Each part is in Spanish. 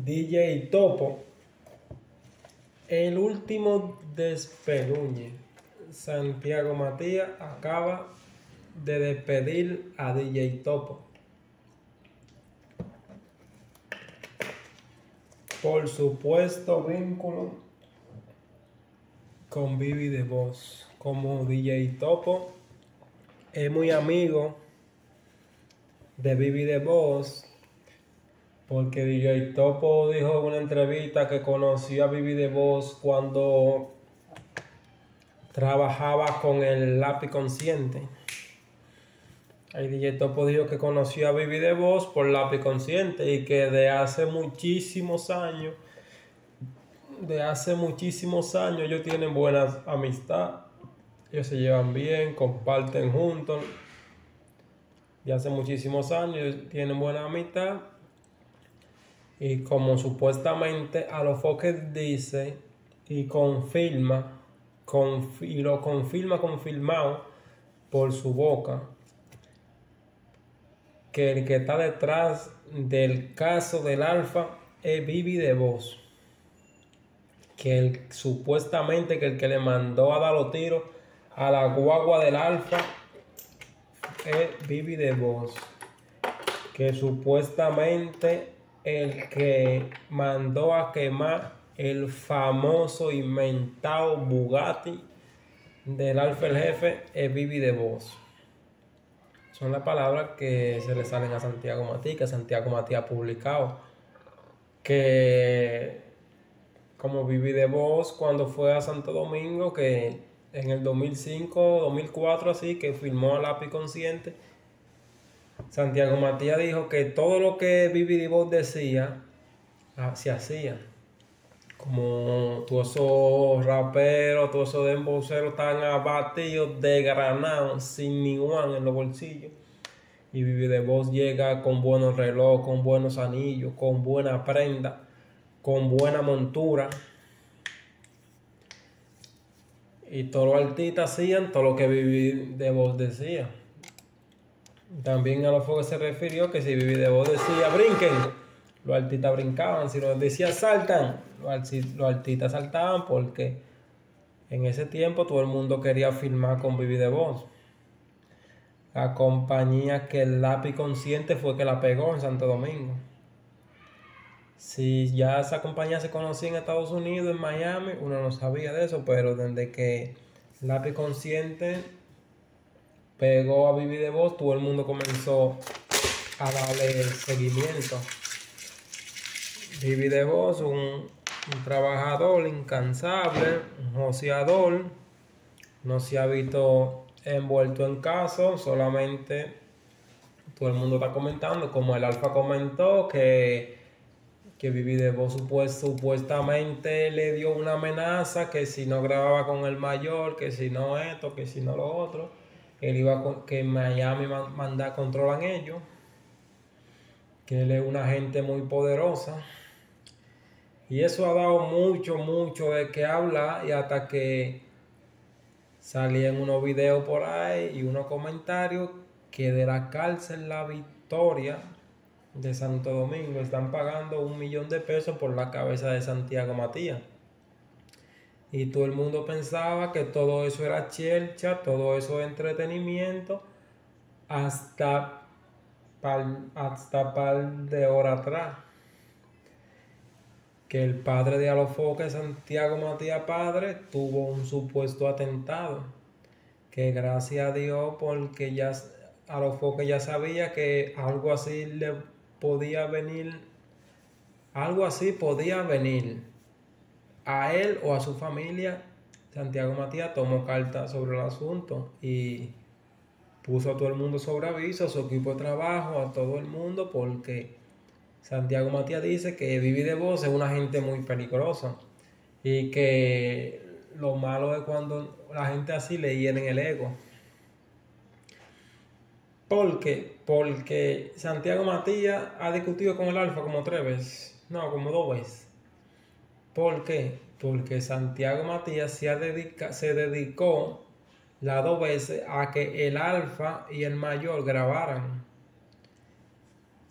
DJ Topo, el último despeluñe. Santiago Matías acaba de despedir a DJ Topo por supuesto vínculo con Vivi The Boss. Como DJ Topo es muy amigo de Vivi The Boss, porque DJ Topo dijo en una entrevista que conoció a Vivi The Boss cuando trabajaba con el Lápiz Consciente. Ahí DJ Topo dijo que conoció a Vivi The Boss por Lápiz Consciente y que de hace muchísimos años ellos tienen buena amistad. Ellos se llevan bien, comparten juntos. De hace muchísimos años tienen buena amistad. Y como supuestamente Alofoque dice y confirma, y lo confirma confirmado por su boca, que el que está detrás del caso del Alfa es Vivi The Boss. Que supuestamente que el que le mandó a dar los tiros a la guagua del Alfa es Vivi The Boss. Que supuestamente el que mandó a quemar el famoso inventado Bugatti del Alfa el Jefe es Vivi The Boss. Son las palabras que se le salen a Santiago Matías, que Santiago Matías ha publicado. Que como Vivi The Boss cuando fue a Santo Domingo, que en el 2005, 2004 así, que firmó a Lápiz Consciente, Santiago Matías dijo que todo lo que Vivi The Boss decía, se hacía. Como todos esos raperos, todos esos dembowceros están abatidos, desgranados, sin ni one en los bolsillos. Y Vivi The Boss llega con buenos relojes, con buenos anillos, con buena prenda, con buena montura. Y todos los artistas hacían todo lo que Vivi The Boss decía. También a los que se refirió que si Vivi The Boss decía brinquen, los artistas brincaban. Si los decía saltan, los artistas saltaban, porque en ese tiempo todo el mundo quería filmar con Vivi The Boss. La compañía que el Lápiz Consciente fue que la pegó en Santo Domingo. Si ya esa compañía se conocía en Estados Unidos, en Miami, uno no sabía de eso, pero desde que Lápiz Consciente pegó a Vivi The Boss, todo el mundo comenzó a darle seguimiento. Vivi The Boss, un trabajador incansable, un joseador, no se ha visto envuelto en casos, solamente todo el mundo está comentando, como el Alfa comentó, que Vivi The Boss supuestamente le dio una amenaza, que si no grababa con el mayor, que si no esto, que si no lo otro, él iba que en Miami controlan ellos, que él es una gente muy poderosa. Y eso ha dado mucho de qué hablar, y hasta que salían unos videos por ahí y unos comentarios que de la cárcel La Victoria de Santo Domingo están pagando $1 millón por la cabeza de Santiago Matías. Y todo el mundo pensaba que todo eso era chelcha, todo eso es entretenimiento, hasta par de horas atrás, que el padre de Alofoque, Santiago Matías padre, tuvo un supuesto atentado, que gracias a Dios, porque ya Alofoque ya sabía que algo así podía venir a él o a su familia. Santiago Matías tomó carta sobre el asunto y puso a todo el mundo sobre aviso, a su equipo de trabajo, a todo el mundo, porque Santiago Matías dice que Vivi The Boss es una gente muy peligrosa y que lo malo es cuando la gente así le hieren el ego. ¿Por qué? Porque Santiago Matías ha discutido con el Alfa como 3 veces, no, como 2 veces. ¿Por qué? Porque Santiago Matías se dedicó las 2 veces a que el Alfa y el mayor grabaran.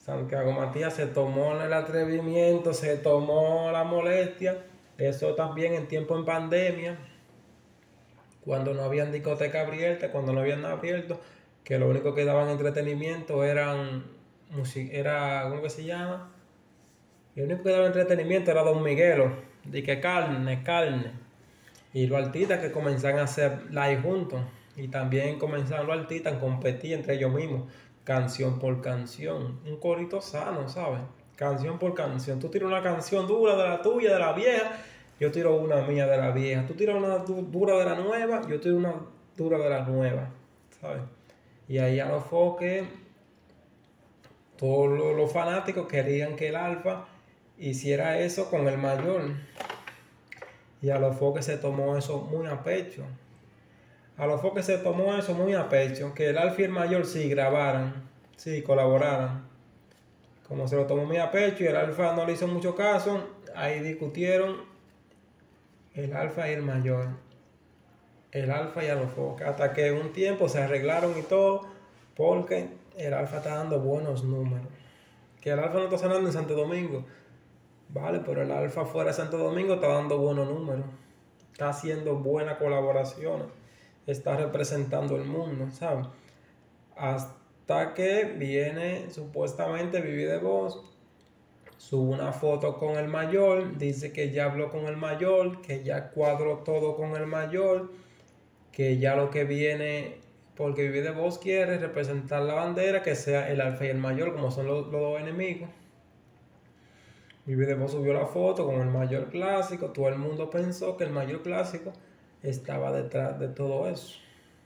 Santiago Matías se tomó el atrevimiento, se tomó la molestia. Eso también en tiempo en pandemia, cuando no habían discoteca abierta, cuando no habían nada abierto, que lo único que daban entretenimiento ¿cómo que se llama? El único que daba entretenimiento era Don Miguelo, de que carne, carne. Y los artistas que comenzaron a hacer live juntos. Y también comenzaron los artistas a competir entre ellos mismos, canción por canción. Un corito sano, ¿sabes? Canción por canción. Tú tiras una canción dura de la tuya, de la vieja, yo tiro una mía de la vieja. Tú tiras una dura de la nueva, yo tiro una dura de la nueva, ¿sabes? Y ahí a los foques, todos los fanáticos querían que el Alfa hiciera eso con el mayor. Y a los foques se tomó eso muy a pecho. A los foques se tomó eso muy a pecho. Que el Alfa y el mayor sí grabaran, sí colaboraran. Como se lo tomó muy a pecho y el Alfa no le hizo mucho caso, ahí discutieron el Alfa y el mayor. El Alfa y a los foques. Hasta que un tiempo se arreglaron y todo, porque el Alfa está dando buenos números. Que el Alfa no está sonando en Santo Domingo. Vale, pero el Alfa fuera de Santo Domingo está dando buenos números. Está haciendo buenas colaboraciones. Está representando el mundo, ¿sabes? Hasta que viene supuestamente Viví de Voz. Sube una foto con el mayor. Dice que ya habló con el mayor. Que ya cuadró todo con el mayor. Que ya lo que viene, porque Viví de Voz quiere representar la bandera, que sea el Alfa y el mayor, como son los dos enemigos. Viví de Voz subió la foto con el mayor clásico. Todo el mundo pensó que el mayor clásico estaba detrás de todo eso.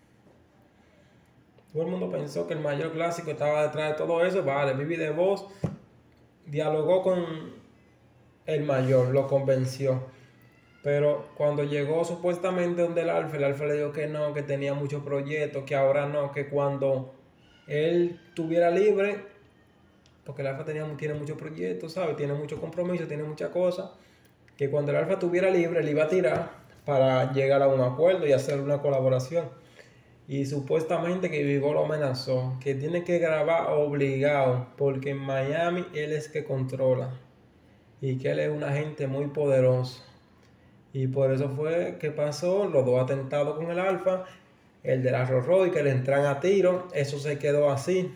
Todo el mundo pensó que el mayor clásico estaba detrás de todo eso. Vale, Viví de Voz dialogó con el mayor, lo convenció. Pero cuando llegó supuestamente donde el Alfa le dijo que no, que tenía muchos proyectos, que ahora no, que cuando él estuviera libre, porque el Alfa tiene muchos proyectos, ¿sabes? Tiene muchos compromisos, tiene muchas cosas, que cuando el Alfa estuviera libre, él iba a tirar para llegar a un acuerdo y hacer una colaboración. Y supuestamente que Vivo lo amenazó, que tiene que grabar obligado, porque en Miami él es que controla y que él es un agente muy poderoso. Y por eso fue que pasó los dos atentados con el Alfa, el de la Rolls que le entran a tiro, eso se quedó así.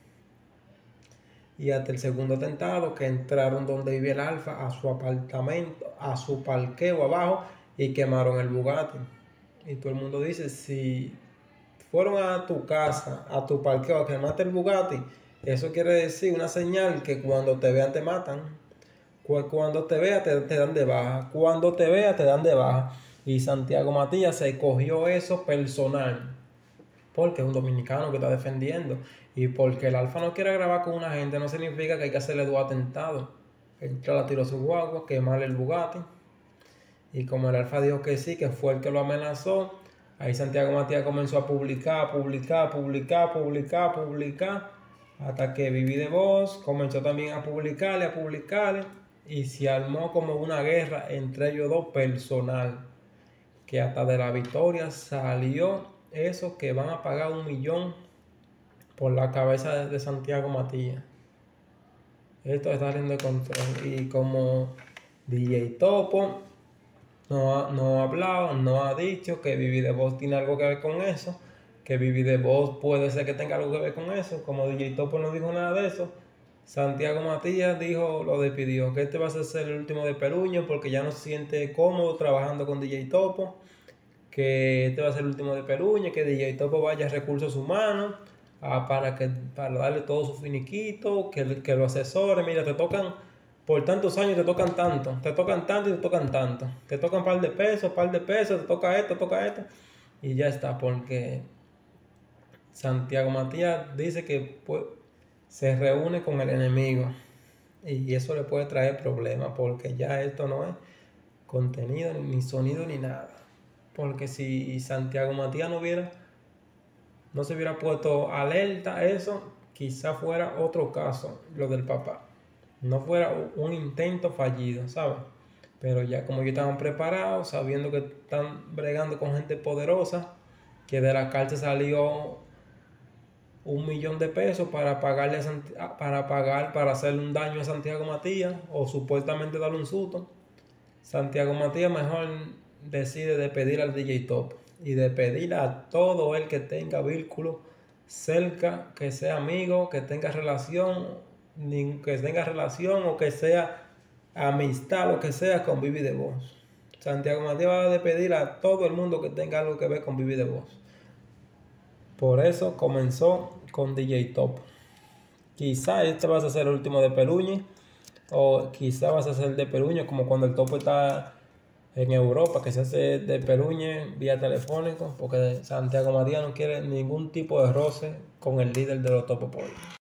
Y hasta el segundo atentado, que entraron donde vive el Alfa, a su apartamento, a su parqueo abajo, y quemaron el Bugatti. Y todo el mundo dice, si fueron a tu casa, a tu parqueo, a quemarte el Bugatti, eso quiere decir una señal que cuando te vean te matan. Cuando te vean te dan de baja. Cuando te vean te dan de baja. Y Santiago Matías se cogió eso personal, porque es un dominicano que está defendiendo. Y porque el Alfa no quiere grabar con una gente, no significa que hay que hacerle dos atentados. Entra la tiró su guagua, quemarle el Bugatti. Y como el Alfa dijo que sí, que fue el que lo amenazó, ahí Santiago Matías comenzó a publicar, hasta que Viví de Voz comenzó también a publicarle, y se armó como una guerra entre ellos dos personal, que hasta de la victoria salió eso, que van a pagar 1 millón por la cabeza de Santiago Matías. Esto está saliendo de control. Y como DJ Topo no ha hablado, no ha dicho que Viví de Voz tiene algo que ver con eso, que Viví de Voz puede ser que tenga algo que ver con eso. Como DJ Topo no dijo nada de eso, Santiago Matías lo despidió, que este va a ser el último de Peruño, porque ya no se siente cómodo trabajando con DJ Topo, que este va a ser el último de Peruño, que DJ Topo vaya a recursos humanos para darle todo su finiquito, que lo asesore. Mira, te tocan por tantos años, te tocan tanto y te tocan tanto, te tocan un par de pesos, te toca esto, y ya está, porque Santiago Matías dice que se reúne con el enemigo, y eso le puede traer problemas, porque ya esto no es contenido, ni sonido, ni nada. Porque si Santiago Matías no se hubiera puesto alerta a eso, quizá fuera otro caso, lo del papá. No fuera un intento fallido, ¿sabes? Pero ya como ellos estaban preparados, sabiendo que están bregando con gente poderosa, que de la cárcel salió 1 millón de pesos para pagarle para hacerle un daño a Santiago Matías o supuestamente darle un susto. Santiago Matías mejor decide despedir al DJ Top y despedir a todo el que tenga vínculo cerca, que sea amigo, que tenga relación o que sea amistad, lo que sea con Vivi The Boss. Santiago Matías va a despedir a todo el mundo que tenga algo que ver con Vivi The Boss. Por eso comenzó con DJ Top. Quizá este va a ser el último de Peluñi, o quizá vas a hacer de Peluño como cuando el Topo está en Europa, que se hace de Peluñe vía telefónico, porque Santiago Matías no quiere ningún tipo de roce con el líder de los Topo Boys.